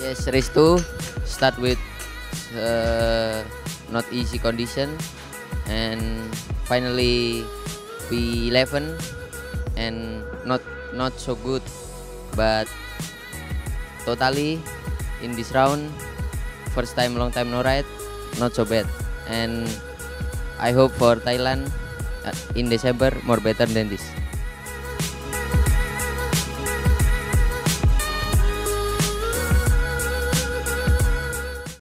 Yes, race 2 start with not easy condition, and finally P11 and not so good, but totally in this round, first time long time no ride, not so bad, and I hope for Thailand in December more better than this.